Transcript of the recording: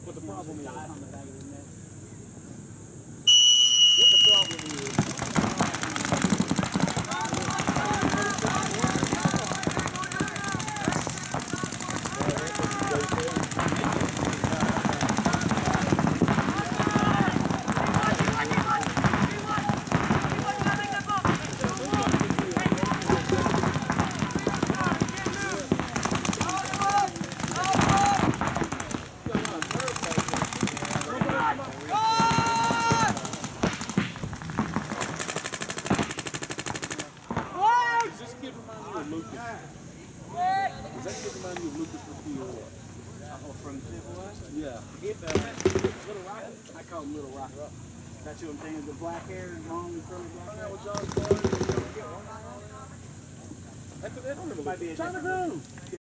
What the problem is? On the back of the net. What the problem is? Yeah. Little Rock. I call him Little Rock. That's what I'm saying. The black hair, long curly black hair. Might be a different